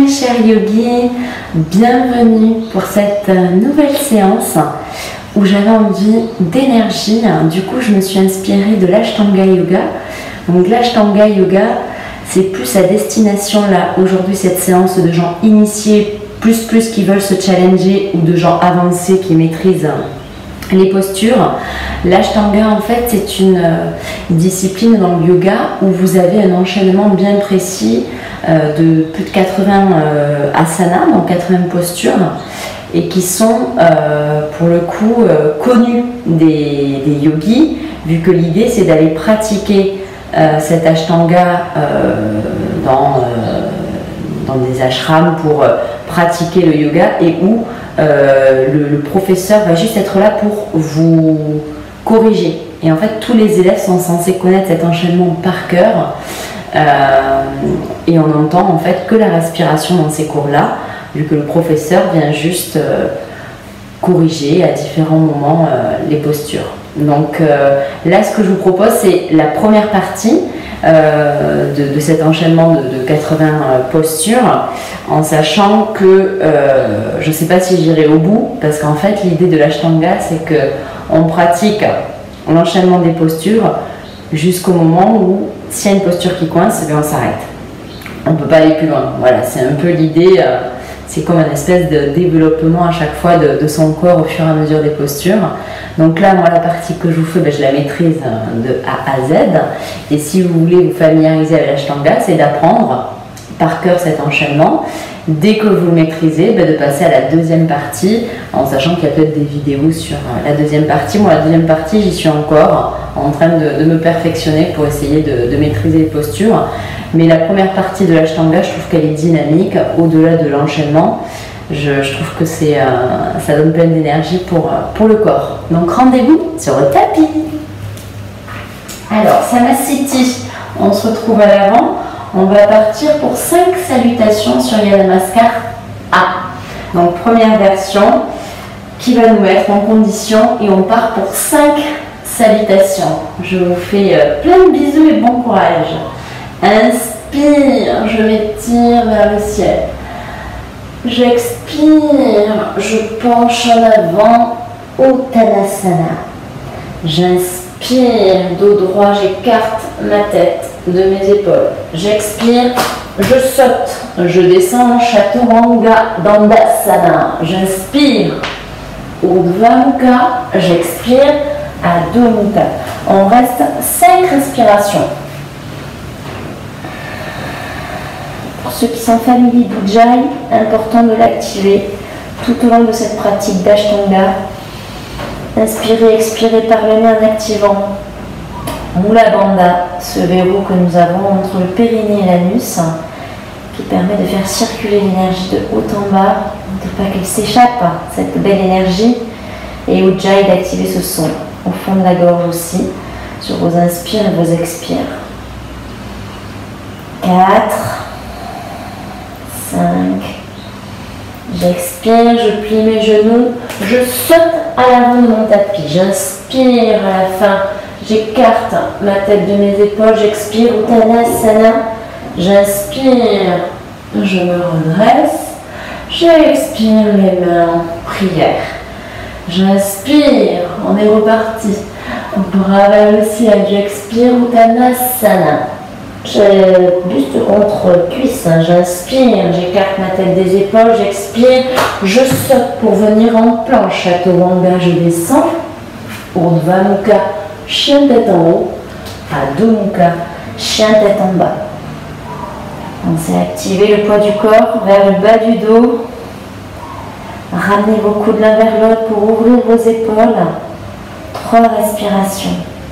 mes chers yogis, bienvenue pour cette nouvelle séance où j'avais envie d'énergie. Du coup, je me suis inspirée de l'Ashtanga Yoga. Donc l'Ashtanga Yoga, c'est plus à destination là, aujourd'hui, cette séance de gens initiés, plus qui veulent se challenger ou de gens avancés qui maîtrisent les postures. L'Ashtanga, en fait, c'est une discipline dans le yoga où vous avez un enchaînement bien précis de plus de 80 asanas, donc 80 postures, et qui sont pour le coup connues des yogis, vu que l'idée c'est d'aller pratiquer cet Ashtanga dans des ashrams pour pratiquer le yoga et où le professeur va juste être là pour vous corriger. Et en fait, tous les élèves sont censés connaître cet enchaînement par cœur. Et on n'entend en fait que la respiration dans ces cours-là, vu que le professeur vient juste corriger à différents moments les postures. Donc là, ce que je vous propose, c'est la première partie de cet enchaînement de 80 postures, en sachant que je ne sais pas si j'irai au bout, parce qu'en fait, l'idée de l'Ashtanga, c'est qu'on pratique l'enchaînement des postures jusqu'au moment où, s'il y a une posture qui coince, on s'arrête. On ne peut pas aller plus loin. Voilà, c'est un peu l'idée. C'est comme un espèce de développement à chaque fois de son corps au fur et à mesure des postures. Donc là, moi, la partie que je vous fais, je la maîtrise de A à Z. Et si vous voulez vous familiariser avec l'Ashtanga, c'est d'apprendre par cœur cet enchaînement. Dès que vous le maîtrisez, de passer à la deuxième partie, en sachant qu'il y a peut-être des vidéos sur la deuxième partie. Moi, la deuxième partie, j'y suis encore en train de me perfectionner pour essayer de maîtriser les postures. Mais la première partie de l'Ashtanga, je trouve qu'elle est dynamique, au-delà de l'enchaînement. Je trouve que ça donne plein d'énergie pour le corps. Donc rendez-vous sur le tapis. Alors, Samasthiti, on se retrouve à l'avant. On va partir pour 5 salutations sur Surya Namaskar A. Donc première version qui va nous mettre en condition et on part pour 5 salutations. Je vous fais plein de bisous et bon courage. Inspire, je m'étire vers le ciel. J'expire, je penche en avant, Uttanasana. J'inspire, dos droit, j'écarte ma tête de mes épaules. J'expire, je saute, je descends en Chaturanga Dandasana. J'inspire, Urdhva Mukha, j'expire, Adho Mukha. On reste 5 respirations. Pour ceux qui sont familiers d'Ujjayi, important de l'activer tout au long de cette pratique d'Ashtanga. Inspirez, expirez par le nez en activant Mula Bandha, ce verrou que nous avons entre le périnée et l'anus, qui permet de faire circuler l'énergie de haut en bas, de pas qu'elle s'échappe, cette belle énergie. Et Ujjayi, d'activer ce son au fond de la gorge aussi, sur vos inspires et vos expires. 4, 5, j'expire, je plie mes genoux, je saute à l'avant de mon tapis, j'inspire à la fin, j'écarte ma tête de mes épaules, j'expire, Uttanasana, j'inspire, je me redresse, j'expire les mains en prière, j'inspire, on est reparti, bras vers le ciel, j'expire, Uttanasana. Je buste contre cuisse, j'inspire, j'écarte ma tête des épaules, j'expire, je saute pour venir en planche, Chaturanga, je descends, Urdhva Mukha, chien tête en haut, Adho Mukha, chien tête en bas. Pensez à activer le poids du corps vers le bas du dos, ramenez vos coudes l'un vers l'autre pour ouvrir vos épaules, 3 respirations.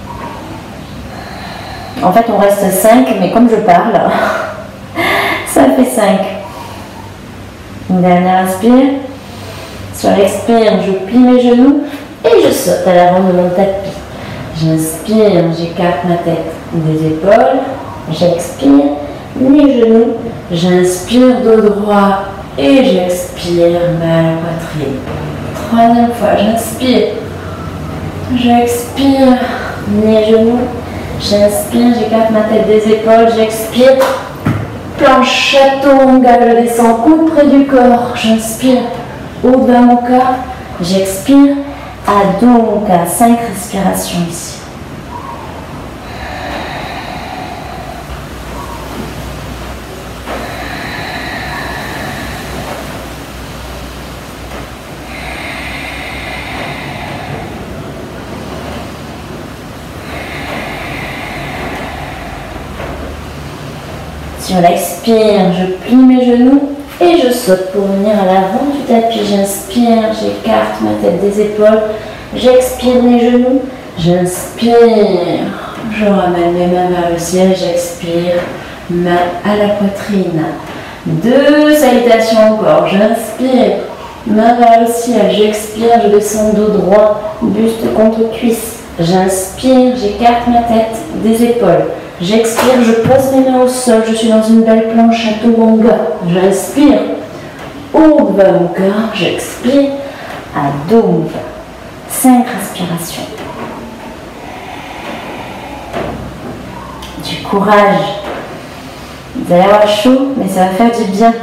En fait, on reste 5, mais comme je parle, ça fait 5. Une dernière inspire. Sur l'expire, je plie mes genoux et je saute à l'avant de mon tapis. J'inspire, j'écarte ma tête des épaules. J'expire, mes genoux. J'inspire dos droit et j'expire mal la poitrine. 3e fois, j'inspire. J'expire, mes genoux. J'inspire, j'écarte ma tête des épaules, j'expire, planche, chaturanga, je descends, coude près du corps, j'inspire, Urdhva Mukha, j'expire, Adho Mukha, 5 respirations ici. Sur l'expire, je plie mes genoux et je saute pour venir à l'avant du tapis. J'inspire, j'écarte ma tête des épaules. J'expire mes genoux. J'inspire, je ramène mes mains vers le ciel. J'expire, main à la poitrine. 2 salutations encore. J'inspire, main vers le ciel. J'expire, je descends dos droit, buste contre cuisse. J'inspire, j'écarte ma tête des épaules. J'expire, je pose mes mains au sol, je suis dans une belle planche chaturanga. J'inspire, Urdhva Mukha, j'expire, Adho Mukha. 5 respirations. Du courage. Vous allez avoir chaud, mais ça va faire du bien.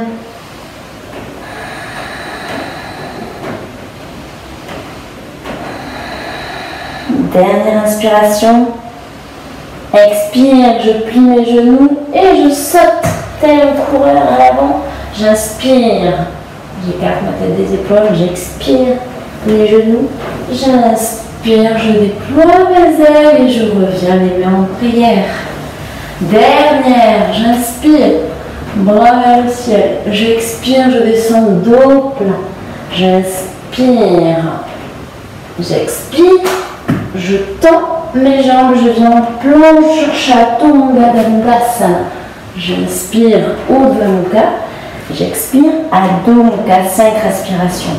Dernière inspiration. Expire, je plie mes genoux et je saute tel un coureur à l'avant. J'inspire, j'écarte ma tête des épaules, j'expire les genoux. J'inspire, je déploie mes ailes et je reviens les mains en prière. Dernière, j'inspire, bras vers le ciel. J'expire, je descends dos plat. J'inspire, j'expire, je tends mes jambes, je viens en planche chaturanga dandasana. J'inspire, Urdhva Mukha. J'expire, Adho Mukha. 5 respirations.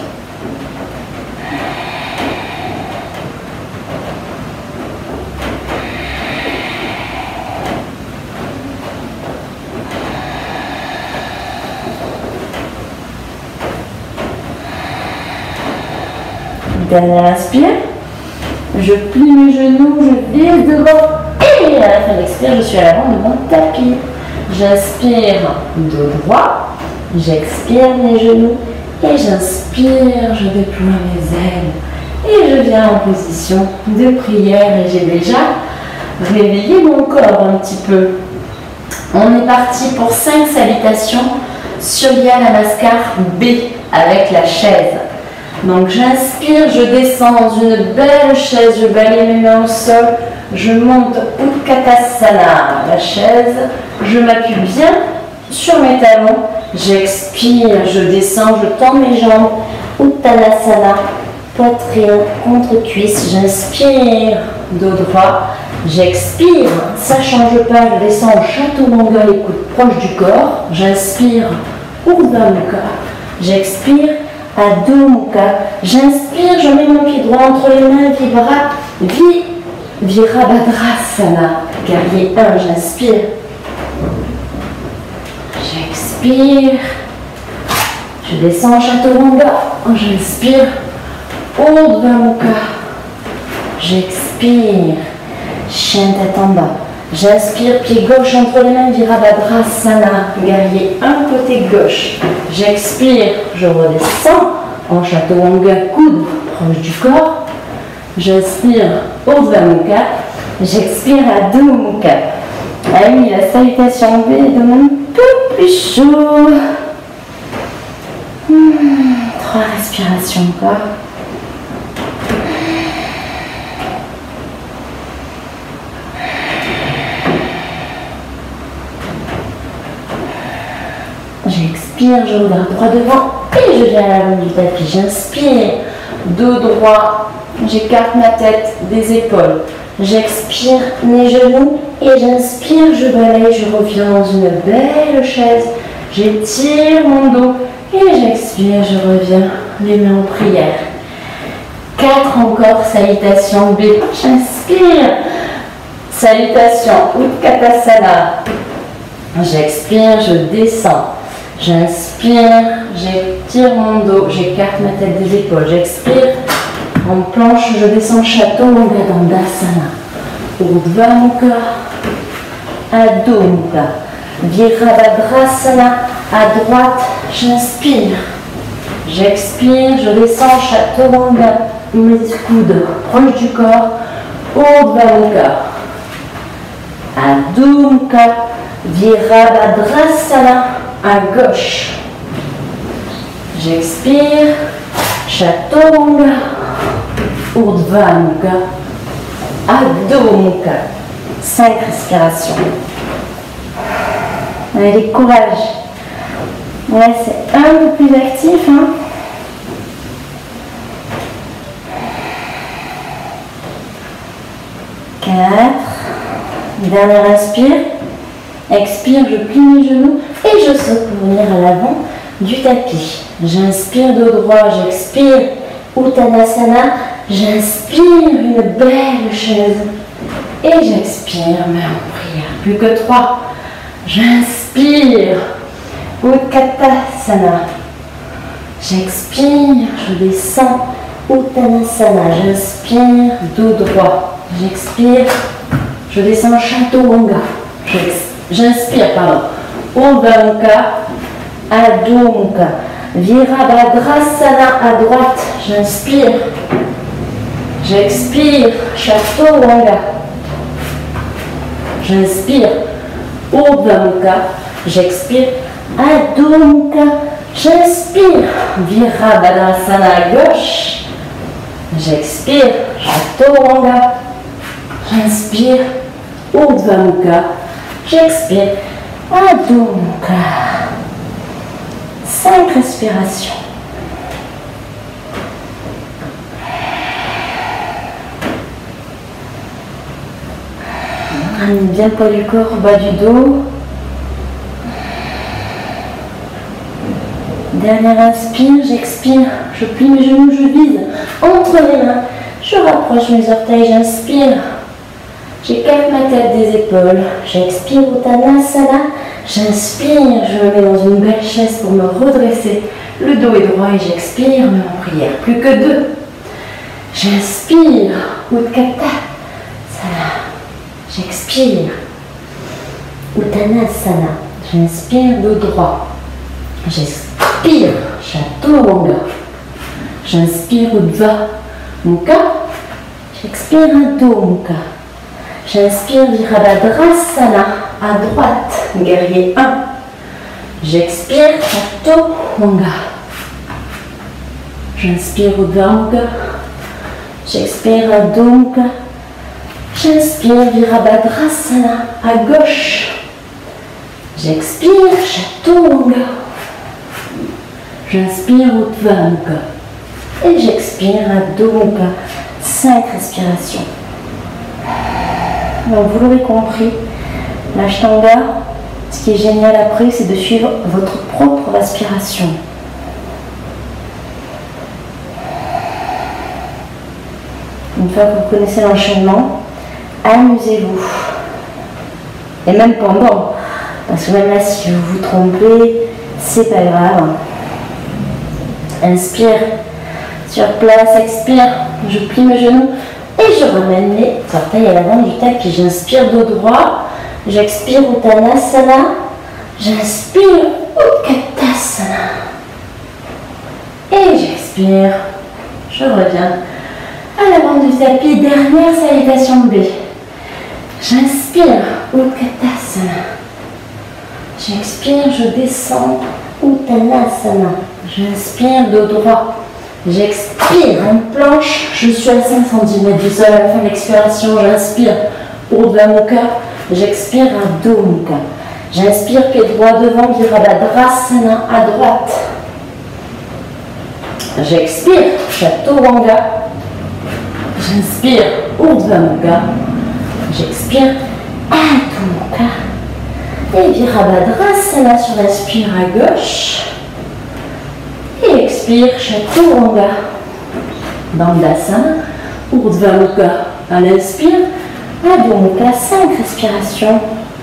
Dernière inspire. Je plie mes genoux, je vise devant et à la fin de l'expire, je suis à l'avant de mon tapis. J'inspire dos droit, j'expire mes genoux et j'inspire, je déploie mes ailes et je viens en position de prière et j'ai déjà réveillé mon corps un petit peu. On est parti pour 5 salutations Surya Namaskar B avec la chaise. Donc j'inspire, je descends dans une belle chaise, je balaye mes mains au sol, je monte Utkatasana, la chaise, je m'appuie bien sur mes talons, j'expire, je descends, je tends mes jambes, Uttanasana, poitrine contre cuisse, j'inspire, dos droit, j'expire, ça ne change pas, je descends au chaturanga, les coudes proches du corps, j'inspire, Urdhva Mukha, j'expire, Adho Mukha. J'inspire, je mets mon pied droit entre les mains, Virabhadrasana. Guerrier 1, j'inspire. J'expire. Je descends en chaturanga. J'inspire. Urdhva Mukha. J'expire. Chien tête en bas. J'inspire, pied gauche entre les mains, Virabhadrasana, guerrier 1 côté gauche. J'expire, je redescends en chaturanga, coude proche du corps. J'inspire, Urdhva Mukha. J'expire, Adho Mukha. Ah oui, la salutation B donne un peu plus chaud. 3 respirations encore. J'expire, je regarde droit devant et je viens à l'avant du tapis. J'inspire, dos droit, j'écarte ma tête des épaules. J'expire mes genoux et j'inspire, je balaye, je reviens dans une belle chaise. J'étire mon dos et j'expire, je reviens les mains en prière. 4 encore, salutation B. J'inspire, salutation Utkatasana. J'expire, je descends. J'inspire, j'étire mon dos, j'écarte ma tête des épaules. J'expire, en planche, je descends chaturanga dandasana. Urdhva Mukha, Adho Mukha. Virabhadrasana à droite, j'inspire. J'expire, je descends Chaturanga, mes coudes proches du corps, Urdhva Mukha. Adho Mukha, Virabhadrasana à gauche. J'expire, Chaturanga, Urdhva Mukha, Adho Mukha. 5 respirations. Allez, courage. Là, c'est un peu plus actif. Hein. Dernière inspire. Expire, je plie mes genoux et je saute pour venir à l'avant du tapis. J'inspire dos droit, j'expire Uttanasana. J'inspire une belle chaise et j'expire, main en prière. Plus que 3. J'inspire Utkatasana. J'expire, je descends Uttanasana. J'inspire dos droit. J'expire, je descends Chaturanga. J'inspire, pardon. Urdhva Mukha, Adho Mukha. Virabhadrasana à droite. J'inspire. J'expire, Chaturanga. J'inspire, Urdhva Mukha. J'expire, Adho Mukha. J'inspire, Virabhadrasana à gauche. J'expire, Chaturanga. J'inspire, Urdhva Mukha. J'expire, Adho Mukha. 5 respirations. Ramène bien le poids du corps au bas du dos. Dernière inspire, j'expire, je plie mes genoux, je vise entre les mains. Je rapproche mes orteils, j'inspire. J'écarte ma tête des épaules. J'expire Uttanasana. J'inspire, je me mets dans une belle chaise pour me redresser. Le dos est droit et j'expire, mais en prière. Plus que 2. J'inspire, Utkatasana. J'expire, Uttanasana. J'inspire, dos droit. J'expire, Chaturanga. J'inspire, Urdhva Mukha. J'expire, Adho Mukha. J'inspire, Virabhadrasana à droite, guerrier 1. J'expire, Chaturanga. J'inspire, Urdhva Mukha. J'expire, Adho Mukha. J'inspire, Virabhadrasana à gauche. J'expire, Chaturanga. J'inspire, Urdhva Mukha. Et j'expire, Adho Mukha. 5 respirations. Donc vous l'aurez compris, l'Ashtanga, ce qui est génial après, c'est de suivre votre propre respiration. Une fois que vous connaissez l'enchaînement, amusez-vous. Et même pendant, parce que même là, si vous vous trompez, c'est pas grave. Inspire, sur place, expire, je plie mes genoux. Et je ramène les orteils à l'avant du tapis. J'inspire dos droit. J'expire Uttanasana. J'inspire Utkatasana. Et j'expire. Je reviens à l'avant du tapis. Dernière salutation B. J'inspire Utkatasana. J'expire, je descends Uttanasana. J'inspire dos droit. J'expire, une planche, je suis à 5 cm du sol à la fin de l'expiration, j'inspire, Urdhva Mukha, j'expire, Adho Mukha. J'inspire, pied droit devant, Virabhadrasana à droite. J'expire, Chaturanga. J'inspire, Urdhva Mukha. J'expire, Adho Mukha. Et Virabhadrasana sur l'inspire à gauche. Et expire, Chaturanga. Dandasana, Urdhva Mukha à l'inspire, Adho Mukha, 5 respirations.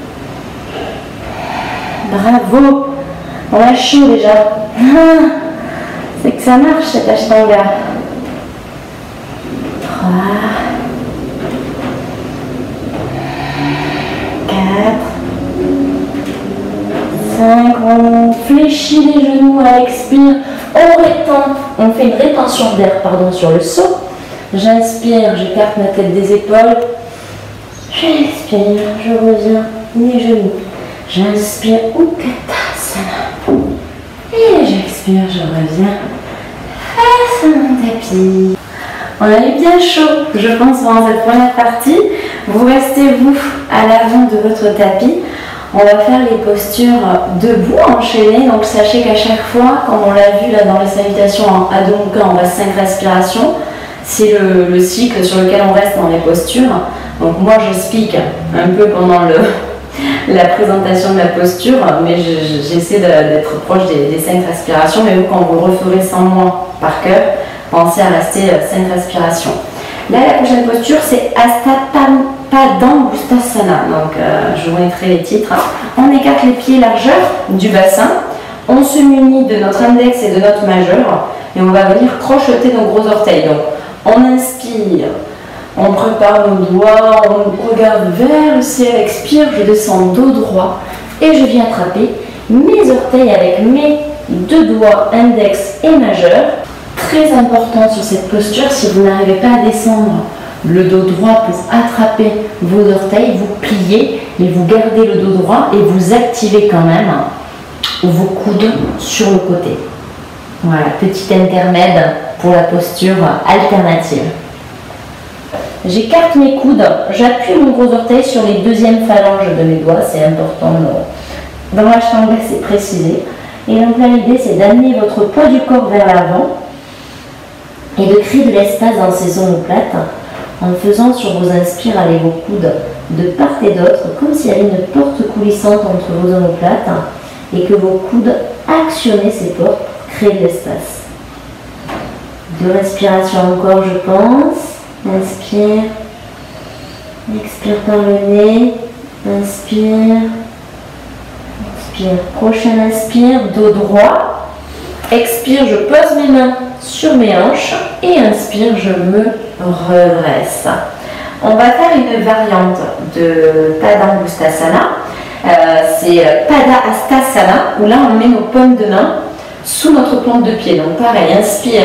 Bravo, on a chaud déjà. C'est que ça marche cette Ashtanga. 3, 4, fléchit les genoux à l'expire. On fait une rétention d'air sur le saut. J'inspire, j'écarte ma tête des épaules. J'expire, je reviens les genoux. J'inspire, Utkatasana. Et j'expire, je reviens face à mon tapis. On a eu bien chaud, je pense, pendant cette première partie. Vous restez, vous, à l'avant de votre tapis. On va faire les postures debout, enchaînées. Donc sachez qu'à chaque fois, comme on l'a vu là dans les salutations en Adho Mukha, on va 5 respirations. C'est le cycle sur lequel on reste dans les postures. Donc moi j'explique un peu pendant la présentation de la posture, mais j'essaie d'être proche des 5 respirations. Mais vous, quand vous le referez sans moi par cœur, pensez à rester 5 respirations. Là, la prochaine posture, c'est Hasta Padangusthasana. Donc, je vous mettrai les titres. On écarte les pieds largeur du bassin. On se munit de notre index et de notre majeur. Et on va venir crocheter nos gros orteils. Donc, on inspire. On prépare nos doigts. On regarde vers le ciel. Expire. Je descends dos droit. Et je viens attraper mes orteils avec mes 2 doigts index et majeur. Très important sur cette posture, si vous n'arrivez pas à descendre le dos droit pour attraper vos orteils, vous pliez et vous gardez le dos droit et vous activez quand même vos coudes sur le côté. Voilà, petit intermède pour la posture alternative. J'écarte mes coudes, j'appuie mon gros orteil sur les 2e phalanges de mes doigts, c'est important dans l'ashtanga, c'est précisé. Et donc là, l'idée c'est d'amener votre poids du corps vers l'avant et de créer de l'espace dans ces omoplates en faisant sur vos inspires aller vos coudes de part et d'autre comme s'il y avait une porte coulissante entre vos omoplates et que vos coudes actionnaient ces portes pour créer de l'espace. 2 respirations encore, je pense. Inspire, expire par le nez, inspire, expire. Prochain inspire, dos droit. Expire, je pose mes mains sur mes hanches et inspire, je me redresse. On va faire une variante de Padangusthasana. C'est Padahastasana, où là on met nos paumes de main sous notre plante de pied. Donc pareil, inspire,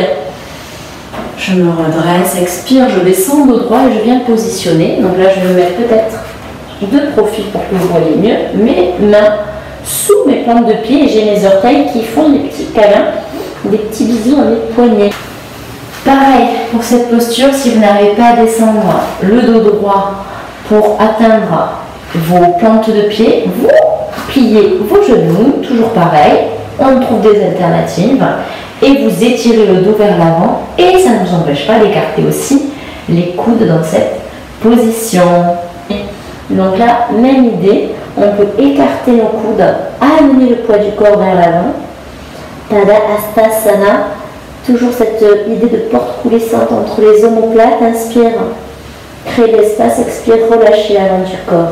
je me redresse, expire, je descends dos droit et je viens positionner. Donc là je vais me mettre peut-être de profil pour que vous voyez mieux. Mes mains sous mes plantes de pied et j'ai mes orteils qui font des petits câlins, des petits bisous à mes poignets. Pareil pour cette posture, si vous n'arrivez pas à descendre le dos droit pour atteindre vos plantes de pied, vous pliez vos genoux, toujours pareil, on trouve des alternatives et vous étirez le dos vers l'avant et ça ne vous empêche pas d'écarter aussi les coudes dans cette position. Donc là, même idée, on peut écarter nos coudes, amener le poids du corps vers l'avant. Padahastasana, toujours cette idée de porte coulissante entre les omoplates. Inspire, crée l'espace, expire, relâchez l'avant du corps.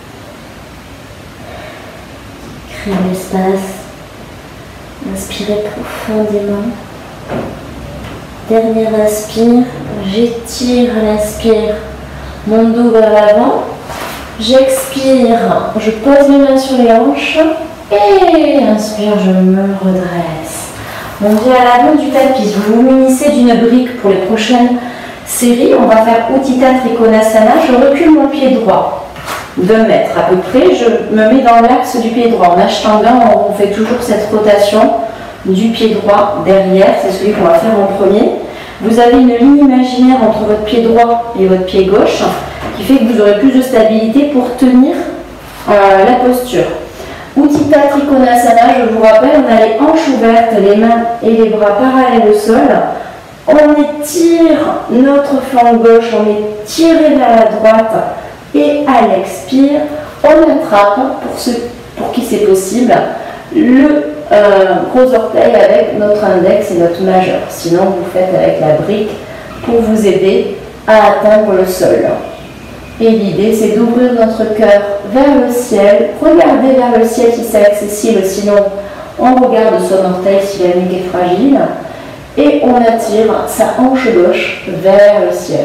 Créez l'espace, inspirez profondément. Dernier inspire, j'étire à l'inspire mon dos vers l'avant. J'expire, je pose mes mains sur les hanches et inspire, je me redresse. On vient à l'avant du tapis. Vous vous munissez d'une brique pour les prochaines séries. On va faire Utthita Trikonasana. Je recule mon pied droit d'1 mètre à peu près. Je me mets dans l'axe du pied droit. En ashtanga, on fait toujours cette rotation du pied droit derrière. C'est celui qu'on va faire en premier. Vous avez une ligne imaginaire entre votre pied droit et votre pied gauche qui fait que vous aurez plus de stabilité pour tenir la posture. Utthita Trikonasana, je vous rappelle, on a les hanches ouvertes, les mains et les bras parallèles au sol. On étire notre flanc gauche, on est tiré vers la droite et à l'expire, on attrape, pour qui c'est possible, le gros orteil avec notre index et notre majeur. Sinon, vous faites avec la brique pour vous aider à atteindre le sol. Et l'idée, c'est d'ouvrir notre cœur vers le ciel. Regardez vers le ciel si c'est accessible, sinon on regarde son orteil si la nuque est fragile. Et on attire sa hanche gauche vers le ciel.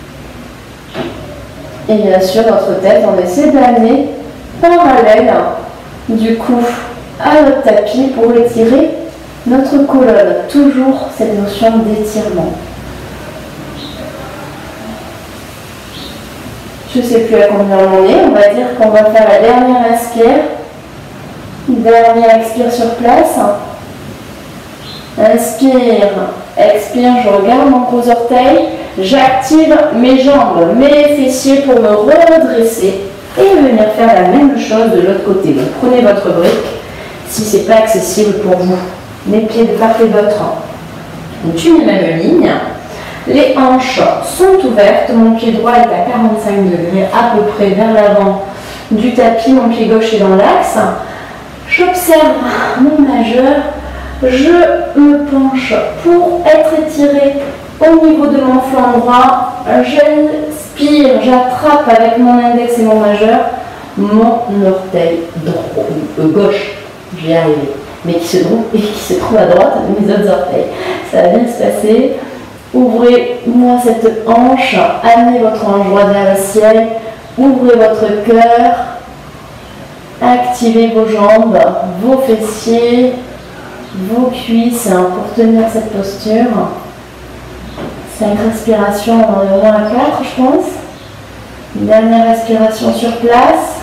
Et bien sûr, notre tête, on essaie d'amener parallèle du cou à notre tapis pour étirer notre colonne. Toujours cette notion d'étirement. Je ne sais plus à combien on est. On va dire qu'on va faire la dernière inspire. Dernière expire sur place. Inspire, expire, je regarde mon gros orteil. J'active mes jambes, mes fessiers pour me redresser et venir faire la même chose de l'autre côté. Donc prenez votre brique si ce n'est pas accessible pour vous. Les pieds de part et d'autre. Donc une même ligne. Les hanches sont ouvertes. Mon pied droit est à 45 degrés à peu près vers l'avant du tapis. Mon pied gauche est dans l'axe. J'observe mon majeur. Je me penche pour être étiré au niveau de mon flanc droit. J'inspire, j'attrape avec mon index et mon majeur mon orteil gauche. Je vais y arriver. Mais qui se trouve à droite de mes autres orteils. Ça va bien se passer. Ouvrez-moi cette hanche. Amenez votre hanche droite vers le ciel. Ouvrez votre cœur. Activez vos jambes, vos fessiers, vos cuisses pour tenir cette posture. 5 respirations, on en est à 4 je pense. Une dernière respiration sur place.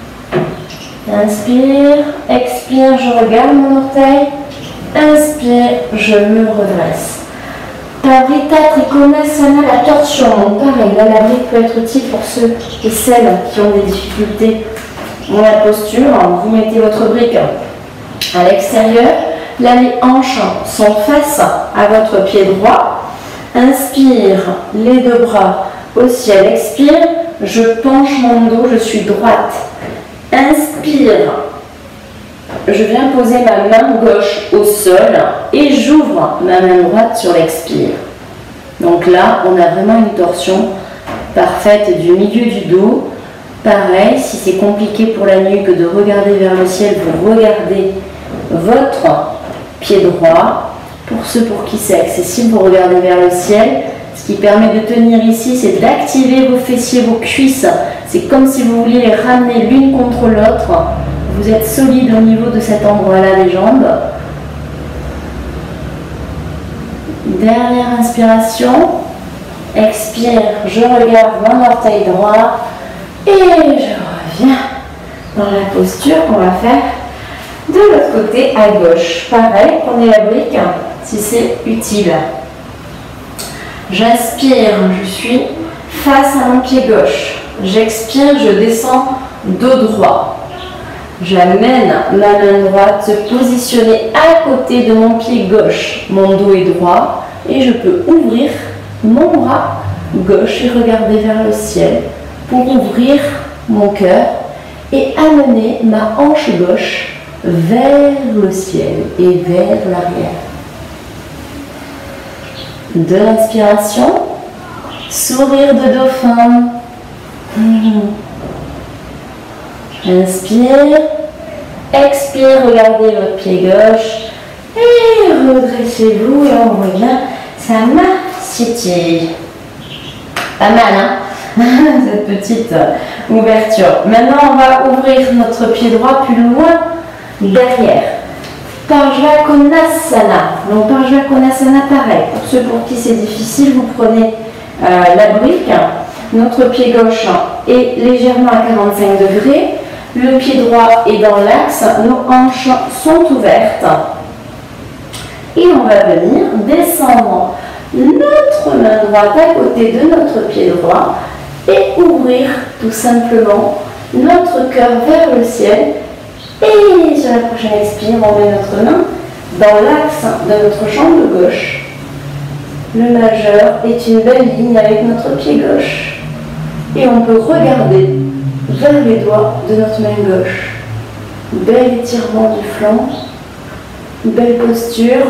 Inspire, expire, je regarde mon orteil. Inspire, je me redresse. Paritta Trikonasana, la torsion. Donc pareil, là la brique peut être utile pour ceux et celles qui ont des difficultés dans la posture. Vous mettez votre brique à l'extérieur. Là, les hanches sont face à votre pied droit. Inspire, les deux bras au ciel. Expire, je penche mon dos, je suis droite. Inspire, je viens poser ma main gauche au sol et j'ouvre ma main droite sur l'expire. Donc là, on a vraiment une torsion parfaite du milieu du dos. Pareil, si c'est compliqué pour la nuque de regarder vers le ciel, vous regardez votre pied droit. Pour ceux pour qui c'est accessible, vous regardez vers le ciel. Ce qui permet de tenir ici, c'est d'activer vos fessiers, vos cuisses. C'est comme si vous vouliez les ramener l'une contre l'autre. Vous êtes solide au niveau de cet endroit-là des jambes. Dernière inspiration. Expire, je regarde mon orteil droit. Et je reviens dans la posture qu'on va faire de l'autre côté à gauche. Pareil, prenez la brique si c'est utile. J'inspire, je suis face à mon pied gauche. J'expire, je descends dos droit. J'amène ma main droite se positionner à côté de mon pied gauche. Mon dos est droit et je peux ouvrir mon bras gauche et regarder vers le ciel pour ouvrir mon cœur et amener ma hanche gauche vers le ciel et vers l'arrière. 2 respirations. Sourire de dauphin. Inspire. Expire, regardez votre pied gauche. Et redressez-vous et on revient. Samasthiti. Pas mal, hein? Cette petite ouverture. Maintenant, on va ouvrir notre pied droit plus loin derrière. Parjvakonasana. Donc Parjvakonasana, pareil. Pour ceux pour qui c'est difficile, vous prenez la brique. Notre pied gauche est légèrement à 45 degrés. Le pied droit est dans l'axe. Nos hanches sont ouvertes. Et on va venir descendre notre main droite à côté de notre pied droit et ouvrir tout simplement notre cœur vers le ciel. Et sur la prochaine expire, on met notre main dans l'axe de notre jambe gauche. Le majeur est une belle ligne avec notre pied gauche. Et on peut regarder vers les doigts de notre main gauche. Bel étirement du flanc. Belle posture.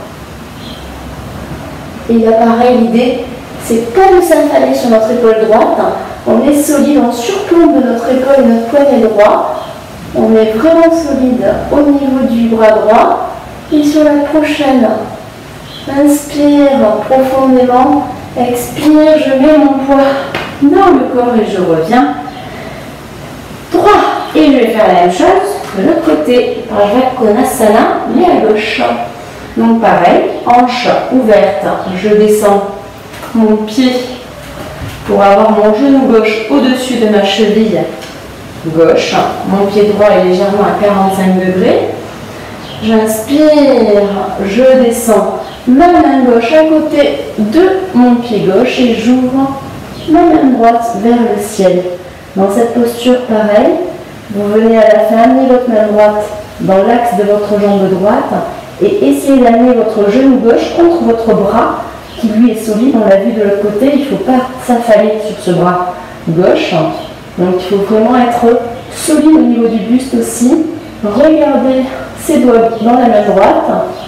Et là, pareil, l'idée, c'est pas de s'installer sur notre épaule droite. On est solide, on surplombe notre épaule et notre poignet droit. On est vraiment solide au niveau du bras droit. Et sur la prochaine, inspire profondément. Expire, je mets mon poids dans le corps et je reviens droit. Et je vais faire la même chose De l'autre côté, Parshva Konasana, mais à gauche. Donc pareil, hanche ouverte, je descends mon pied pour avoir mon genou gauche au-dessus de ma cheville gauche. Mon pied droit est légèrement à 45 degrés. J'inspire, je descends ma main gauche à côté de mon pied gauche et j'ouvre ma main droite vers le ciel. Dans cette posture, pareil, vous venez à la fin amener votre main droite dans l'axe de votre jambe droite et essayez d'amener votre genou gauche contre votre bras qui lui est solide. On l'a vu de l'autre côté, il ne faut pas s'affaler sur ce bras gauche. Donc il faut vraiment être solide au niveau du buste aussi. Regardez ses doigts dans la main droite.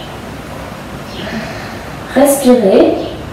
Respirez.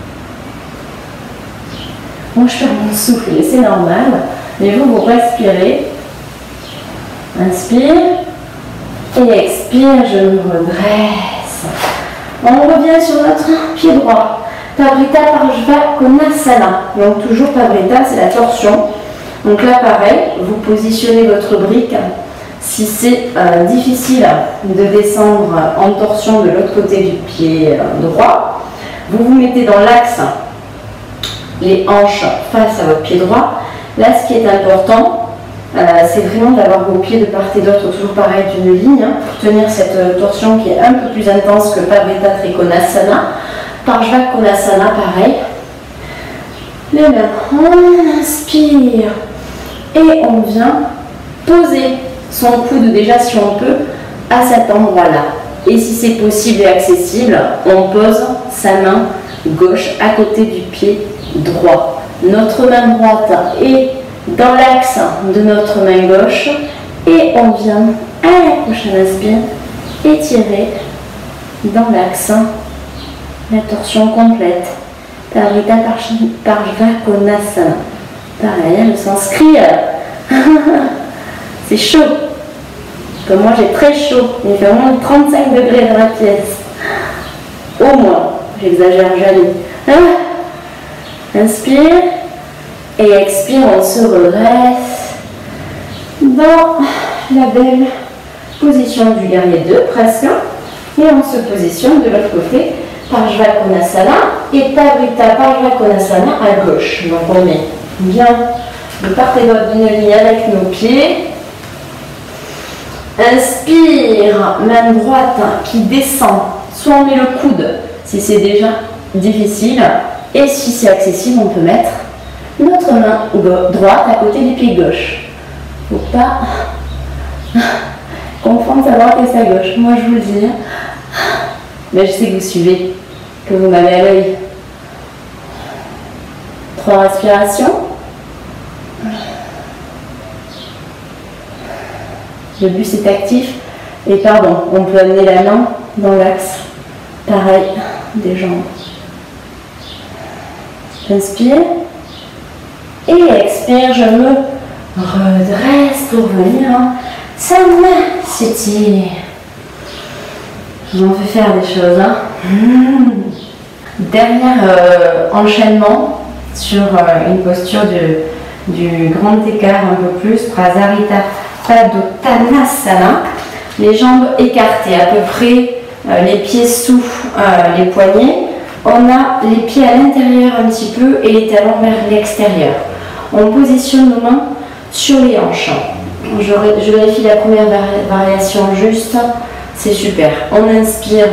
Moi je perds mon souffle, c'est normal. Mais vous respirez. Inspire. Et expire, je me redresse. On revient sur notre pied droit. Pavrita Parshva Konasana. Donc toujours Pavrita, c'est la torsion. Donc là pareil, vous positionnez votre brique. Si c'est difficile de descendre en torsion de l'autre côté du pied droit, vous vous mettez dans l'axe, les hanches face à votre pied droit. Là, ce qui est important, c'est vraiment d'avoir vos pieds de part et d'autre, toujours pareil, d'une ligne, pour tenir cette torsion qui est un peu plus intense que Pavrita Trikonasana. Parshva Konasana, pareil. Les mains, on inspire et on vient poser son coude déjà si on peut à cet endroit-là. Et si c'est possible et accessible, on pose sa main gauche à côté du pied droit. Notre main droite est dans l'axe de notre main gauche et on vient à la prochaine inspire étirer dans l'axe la torsion complète. Pavrita Parshva Konasana. Pareil, le sanskrit, c'est chaud. Comme moi j'ai très chaud, il fait au moins 35 degrés dans la pièce. Au moins, j'exagère jamais. Inspire et expire, on se redresse dans la belle position du guerrier 2 presque. Et on se positionne de l'autre côté, Parshva Konasana et Pavrita Parshva Konasana à gauche. Donc on met bien de part et d'autre d'une ligne avec nos pieds. Inspire, main droite qui descend, soit on met le coude si c'est déjà difficile, et si c'est accessible, on peut mettre notre main droite à côté du pied gauche. Il ne faut pas confondre sa droite et sa gauche, moi je vous le dis. Mais je sais que vous suivez, que vous m'avez à l'œil. 3 respirations. Le buste est actif. Et pardon, on peut amener la main dans l'axe, pareil, des jambes. J'inspire. Et expire, je me redresse pour venir. Samasthiti. Je vous en fais faire des choses. Hein. Dernier enchaînement sur une posture du grand écart un peu plus, Prasarita Padottanasana. Les jambes écartées, à peu près les pieds sous les poignets. On a les pieds à l'intérieur un petit peu et les talons vers l'extérieur. On positionne nos mains sur les hanches. Je vérifie la première variation juste. C'est super. On inspire.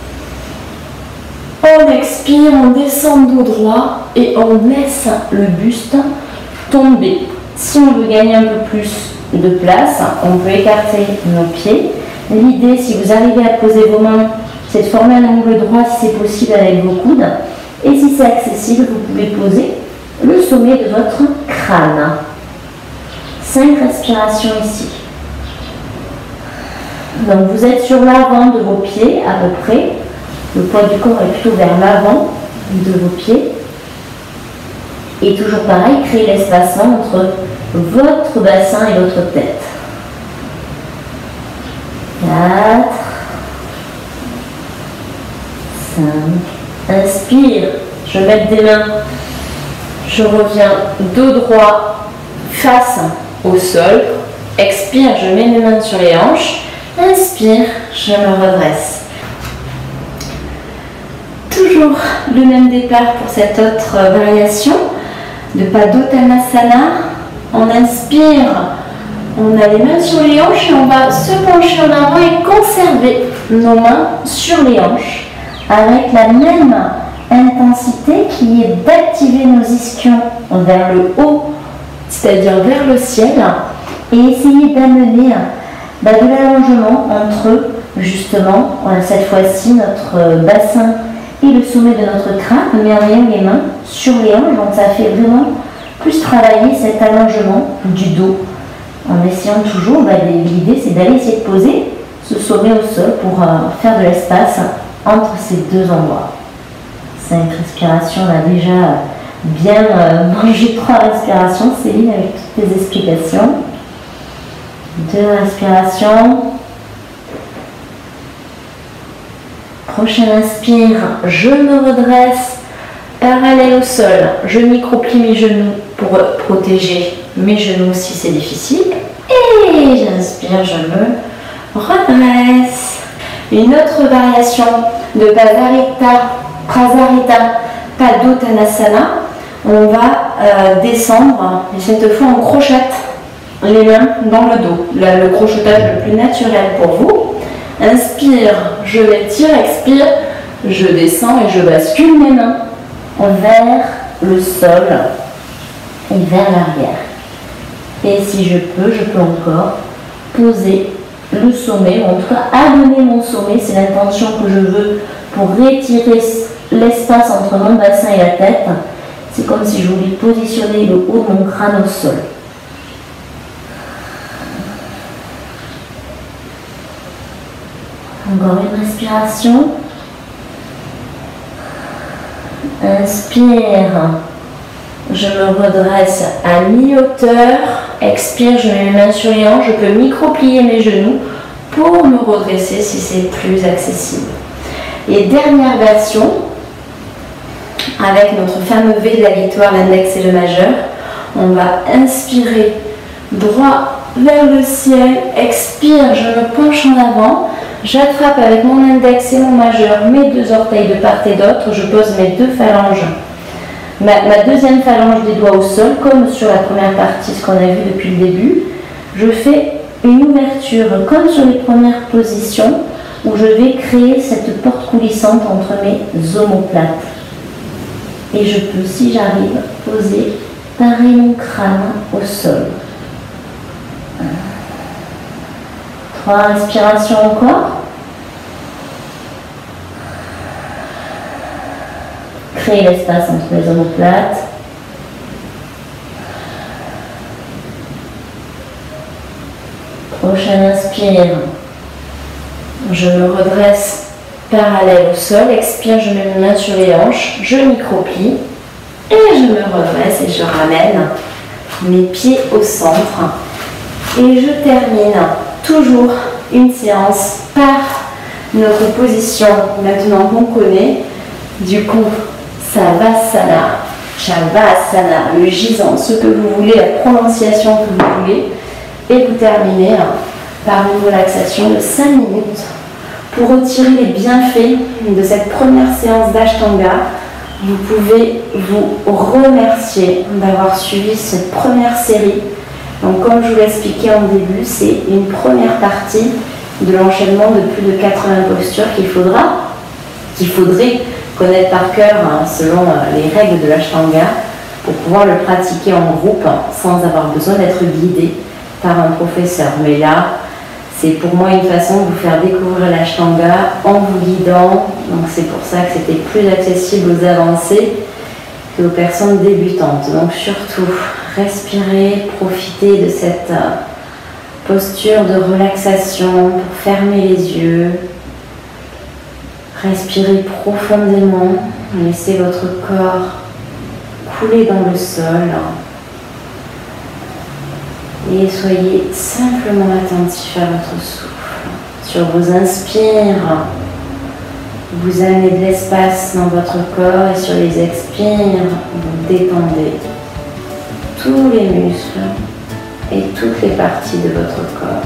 On expire, on descend dos droit et on laisse le buste tomber. Si on veut gagner un peu plus de place, on peut écarter nos pieds. L'idée, si vous arrivez à poser vos mains, c'est de former un angle droit si c'est possible avec vos coudes. Et si c'est accessible, vous pouvez poser le sommet de votre crâne. 5 respirations ici. Donc vous êtes sur l'avant de vos pieds à peu près. Le poids du corps est plutôt vers l'avant de vos pieds. Et toujours pareil, créez l'espacement entre votre bassin et votre tête. 4, 5, inspire, je mets des mains, je reviens dos droit face au sol, Expire, je mets mes mains sur les hanches. Inspire, je me redresse. Toujours le même départ pour cette autre variation de Padottanasana. On inspire, on a les mains sur les hanches et on va se pencher en avant et conserver nos mains sur les hanches avec la même intensité qui est d'activer nos ischions vers le haut, c'est-à-dire vers le ciel, et essayer d'amener de l'allongement entre justement cette fois-ci notre bassin et le sommet de notre crâne, mais en ayant les mains sur les hanches. Donc ça fait vraiment plus travailler cet allongement du dos en essayant toujours, l'idée c'est d'aller essayer de poser ce sommet au sol pour faire de l'espace entre ces deux endroits. 5 respirations, on a déjà bien mangé 3 respirations, Céline, avec toutes tes explications. 2 respirations. Prochaine inspire, je me redresse parallèle au sol. Je microplie mes genoux pour protéger mes genoux si c'est difficile. Et j'inspire, je me redresse. Une autre variation de Prasarita Padottanasana. On va descendre, et cette fois on crochette les mains dans le dos. Le crochetage le plus naturel pour vous. Inspire, je m'étire, expire, je descends et je bascule mes mains vers le sol et vers l'arrière. Et si je peux encore poser le sommet, ou en tout cas amener mon sommet, c'est l'intention que je veux pour retirer l'espace entre mon bassin et la tête. C'est comme si je voulais positionner le haut de mon crâne au sol. Encore une respiration. Inspire, je me redresse à mi-hauteur. Expire, je mets mes mains sur les hanches. Je peux micro-plier mes genoux pour me redresser si c'est plus accessible. Et dernière version, avec notre fameux V de la victoire, l'index et le majeur. On va inspirer droit vers le ciel. Expire, je me penche en avant. J'attrape avec mon index et mon majeur mes 2 orteils de part et d'autre. Je pose mes 2 phalanges, ma deuxième phalange des doigts au sol, comme sur la première partie, ce qu'on a vu depuis le début. Je fais une ouverture, comme sur les premières positions, où je vais créer cette porte coulissante entre mes omoplates. Et je peux, si j'arrive, poser pareil mon crâne au sol. 3 respirations encore. Créer l'espace entre les omoplates. Prochaine inspire. Je me redresse parallèle au sol. Expire, je mets mes mains sur les hanches. Je micro-plie. Et je me redresse et je ramène mes pieds au centre. Et je termine toujours une séance par notre position maintenant qu'on connaît du coup Savasana, Shavasana, le gisant, ce que vous voulez, la prononciation que vous voulez, et vous terminez par une relaxation de 5 minutes pour retirer les bienfaits de cette première séance d'Ashtanga. Vous pouvez vous remercier d'avoir suivi cette première série. Donc comme je vous l'ai expliqué en début, c'est une première partie de l'enchaînement de plus de 80 postures qu'il faudrait connaître par cœur selon les règles de l'Ashtanga pour pouvoir le pratiquer en groupe sans avoir besoin d'être guidé par un professeur. Mais là, c'est pour moi une façon de vous faire découvrir l'Ashtanga en vous guidant. Donc c'est pour ça que c'était plus accessible aux avancés qu'aux personnes débutantes. Donc surtout, respirez, profitez de cette posture de relaxation pour fermer les yeux. Respirez profondément, laissez votre corps couler dans le sol et soyez simplement attentif à votre souffle. Sur vos inspires, vous amenez de l'espace dans votre corps et sur les expires, vous détendez tous les muscles et toutes les parties de votre corps.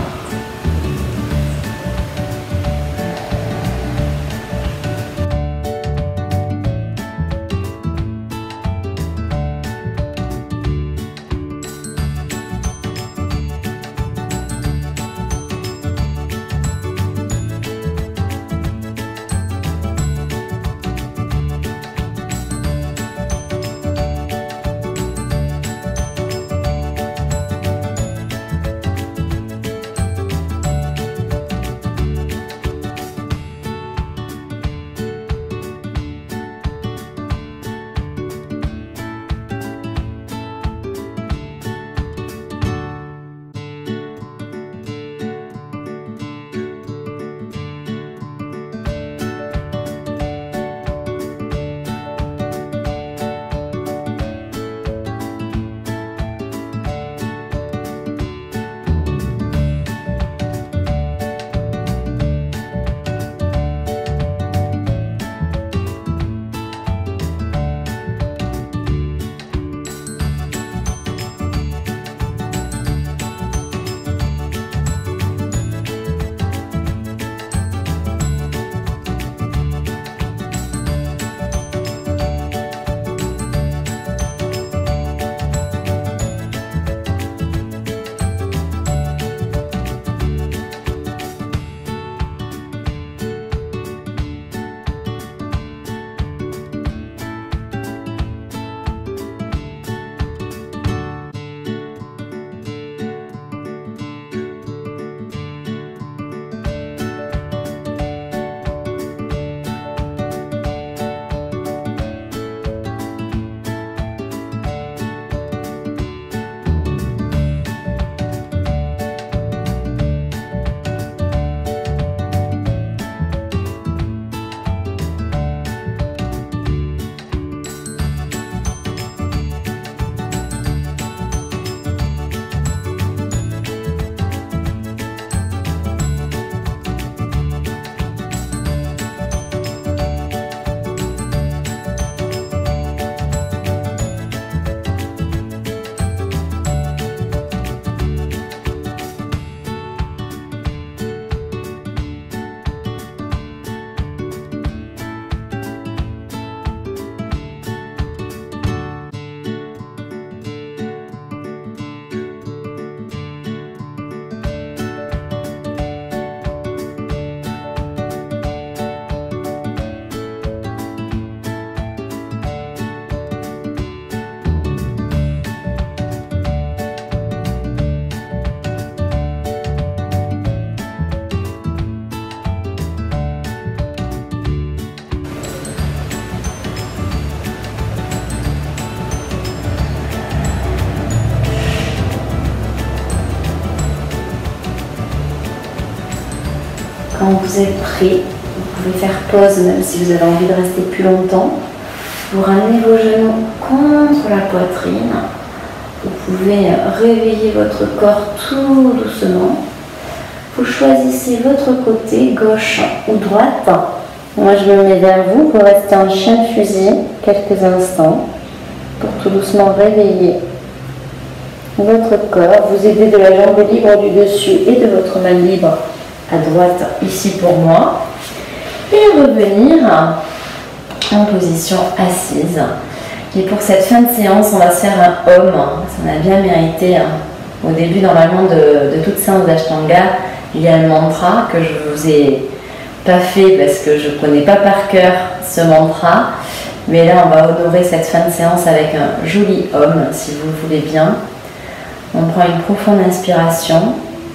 Quand vous êtes prêt, vous pouvez faire pause même si vous avez envie de rester plus longtemps. Vous ramenez vos genoux contre la poitrine. Vous pouvez réveiller votre corps tout doucement. Vous choisissez votre côté, gauche ou droite. Moi, je me mets vers vous pour rester en chien de fusil quelques instants pour tout doucement réveiller votre corps. Vous aidez de la jambe libre du dessus et de votre main libre à droite ici pour moi. Et revenir en position assise. Et pour cette fin de séance, on va se faire un homme. Ça en a bien mérité. Au début, normalement, de toute séance d'Ashtanga, il y a le mantra que je vous ai pas fait parce que je ne connais pas par cœur ce mantra. Mais là, on va honorer cette fin de séance avec un joli homme, si vous le voulez bien. On prend une profonde inspiration.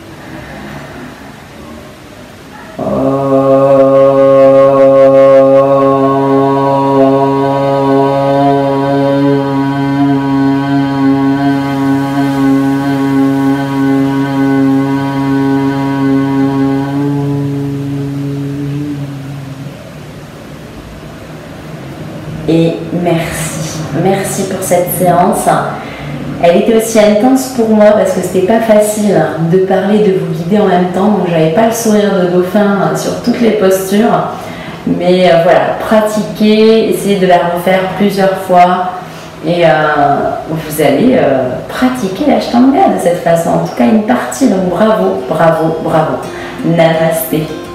Et merci pour cette séance. Elle était aussi intense pour moi parce que c'était pas facile de parler, de vous guider en même temps. Donc j'avais pas le sourire de dauphin sur toutes les postures. Mais voilà, pratiquer, essayer de la refaire plusieurs fois Et vous allez pratiquer l'Ashtanga de cette façon, en tout cas une partie. Donc bravo, bravo, bravo. Namasté.